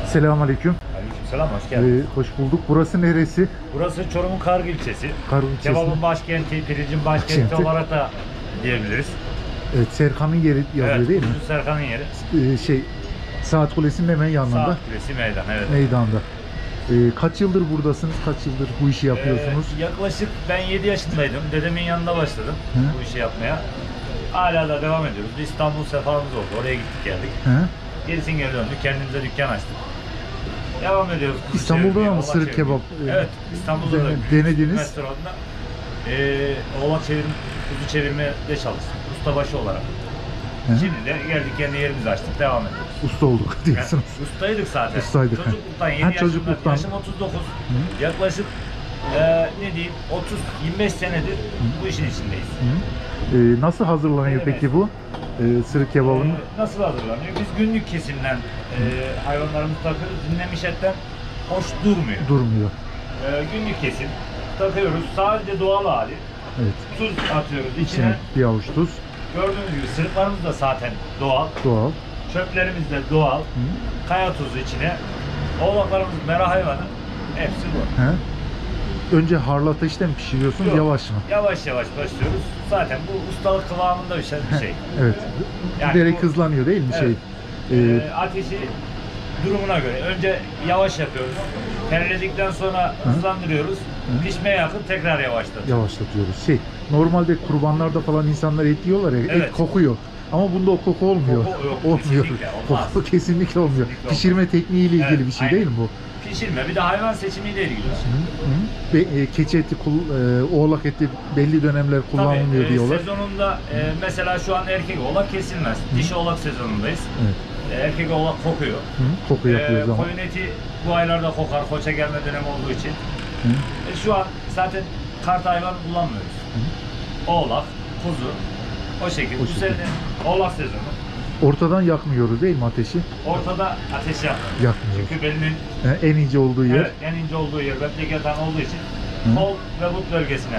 Selamünaleyküm. Aleykümselam, hoş geldin. Hoş bulduk. Burası neresi? Burası Çorum'un Kargı ilçesi. Kargı ilçesi. Kebabın başkenti, pirincin başkenti olarak da diyebiliriz. Evet, Serkan'ın yeri yazıyor, Evet, değil mi? Serkan'ın yeri. Saat Kulesi'nin hemen yanında. Saat Kulesi meydan, evet. Meydanda. Kaç yıldır buradasınız? Kaç yıldır bu işi yapıyorsunuz? Yaklaşık ben 7 yaşındaydım. Dedemin yanında başladım bu işi yapmaya. Hala da devam ediyoruz. Bir İstanbul sefamız oldu. Oraya gittik geldik. Gerisin geri döndük. Kendimize dükkan açtık. Devam ediyoruz. İstanbul'da mı sırık kebap? Evet, İstanbul'da da denediniz. restoranda oğlak çevirme, kuzu çevirmede çalıştım. Ustabaşı olarak. Şimdi de geldik kendi yerimizi açtık. Devam ediyoruz. Usta olduk diyorsunuz. Yani, ustaydık zaten. Ustaydık. Çocukluktan 7 yaşında. Çocukluktan. Yaşım 39. Yaklaşık ne diyeyim 30-25 senedir bu işin içindeyiz. Nasıl hazırlanıyor peki bu? Sırık kebabının? Nasıl hazırlanıyor? Biz günlük kesimden hayvanlarımızı takıyoruz. Dinlenmiş etten hoş durmuyor. Durmuyor. Günlük kesim takıyoruz. Sadece doğal hali. Evet. Tuz atıyoruz İçine bir avuç tuz. Gördüğünüz gibi sırıklarımız da zaten doğal. Doğal. Çöplerimiz de doğal. Kaya tuzu içine. Oğlaklarımız mera hayvanı. Hepsi bu. Önce harlı ateşte mi pişiriyorsunuz? Yok, yavaş mı? Yavaş yavaş başlıyoruz. Zaten bu ustalık kıvamında bir şey. Evet. Yani giderek hızlanıyor değil mi evet. şey? Ateşi durumuna göre. Önce yavaş yapıyoruz. Terledikten sonra hızlandırıyoruz. Pişmeye yakın tekrar yavaşlatıyoruz. Yavaşlatıyoruz. Normalde kurbanlarda falan insanlar et yiyorlar ya, Evet. et kokuyor. Ama bunda o koku olmuyor. Koku yok, olmuyor. kesinlikle olmaz. Koku kesinlikle olmuyor. Kesinlikle Pişirme tekniğiyle ilgili Evet, bir şey aynen. değil mi bu? Pişirme bir de hayvan seçimiyle ilgili. Keçi eti, oğlak eti belli dönemler kullanılmıyor Tabii, diyorlar. sezonunda mesela şu an erkek oğlak kesilmez. Dişi oğlak sezonundayız. Evet. Erkek oğlak kokuyor. Koku yapıyoruz ama. Koyun eti bu aylarda kokar, koça gelme dönemi olduğu için. Şu an zaten kart hayvan kullanmıyoruz. Oğlak, kuzu, o şekilde. Bu sene oğlak sezonu. Ortadan yakmıyoruz değil mi ateşi? Ortada ateş yakmıyoruz. Yakmıyoruz. Çünkü belinin En ince olduğu yer. evet, en ince olduğu yer, böbrek yatağın olduğu için kol ve but bölgesine.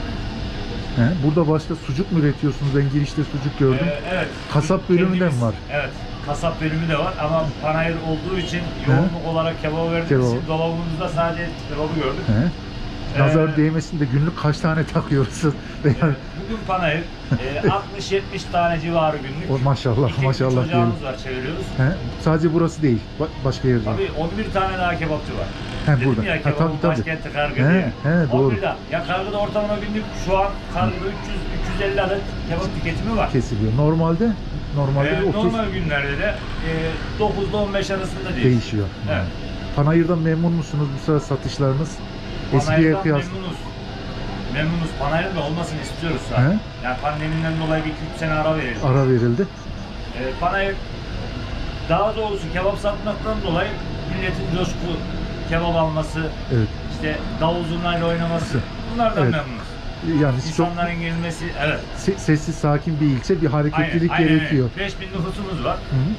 Burada başka sucuk mu üretiyorsunuz? Ben girişte sucuk gördüm. Evet. Kasap bölümü de mi var? Evet. Kasap bölümü de var ama panayır olduğu için yoğunluk olarak kebabı verdiğimiz için dolabımızda sadece kebabı gördük. Nazar değmesin de günlük kaç tane takıyoruz? Bugün panayır 60-70 tane civarı günlük. Maşallah, maşallah diyelim. Çocuklarımız var, çeviriyoruz. Sadece burası değil, başka yerde. Tabii 11 tane daha kebapçı var. Burada. Dedim ya kebabın başkenti Kargı diye. Doğru. 11 daha. Ya Kargı'da ortalama günlük şu an Kargı'da 300-350 adet kebap tüketimi var. Kesiliyor. Normalde 30. Normal günlerde de 9 ile 15 arasında değişiyor. Evet. Panayır'dan memnun musunuz bu sıra satışlarınız? Eskiye kıyasla. Memnunuz. Panayır'ın da olmasını istiyoruz zaten. Yani pandemiden dolayı bir 2-3 sene ara verildi. Ara verildi. Panayır daha doğrusu kebap satmaktan dolayı milletin coşku kebap alması, işte davul zurnayla oynaması bunlardan memnunuz. Yani İnsanların gelmesi, sessiz sakin bir ilçe, bir hareketlilik gerekiyor. 5000 nüfusumuz var.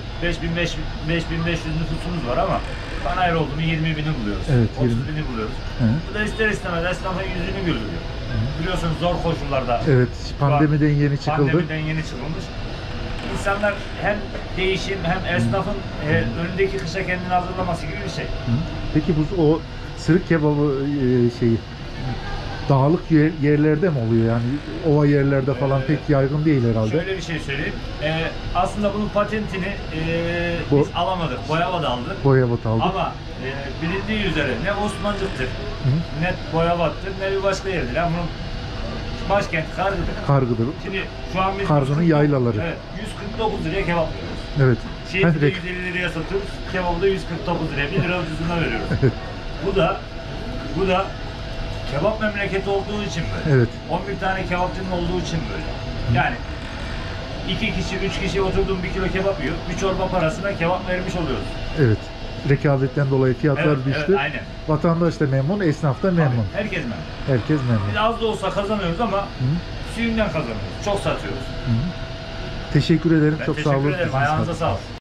5500 nüfusumuz var ama Panayır oldu mu 20.000'i buluyoruz. 30.000'i buluyoruz. Bu da ister istemez esnafın yüzünü güldürüyor. Biliyorsunuz zor koşullarda. Evet, pandemiden yeni çıkıldı. Pandemiden yeni çıkılmış. İnsanlar hem değişim hem esnafın önündeki kışa kendini hazırlaması gibi bir şey. Peki o sırık kebabı dağlık yerlerde mi oluyor yani ova yerlerde falan pek yaygın değil herhalde. Şöyle bir şey söyleyeyim. Aslında bunun patentini biz alamadık. Boyabat aldık. Boyabat aldık. Ama bilindiği üzere ne Osmancık'tır, ne Boyabat'tır, ne bir başka yerdir. Yani bunun başkenti Kargı'dır. Kargı'dır. Şimdi şu an biz Kargı'nın yaylaları. Evet, 149 liraya kebap veriyoruz. Evet. Şehirde 150 liraya satıyoruz. Kebabı da 149 liraya 1 lira ucuzuna veriyoruz. Bu da kebap memleketi olduğu için böyle. Evet. 11 tane kebapçının olduğu için böyle. Yani 2 kişi, 3 kişi oturduğum 1 kilo kebap yiyor. Bir çorba parasına kebap vermiş oluyoruz. Evet. Rekabetten dolayı fiyatlar düştü. Evet, aynen. Vatandaş da memnun, esnaf da memnun. Tabii, herkes memnun. Herkes memnun. Biz az da olsa kazanıyoruz ama suyundan kazanıyoruz. Çok satıyoruz. Teşekkür ederim. Çok sağ olun. Teşekkür ederim. Ayağınıza sağlık.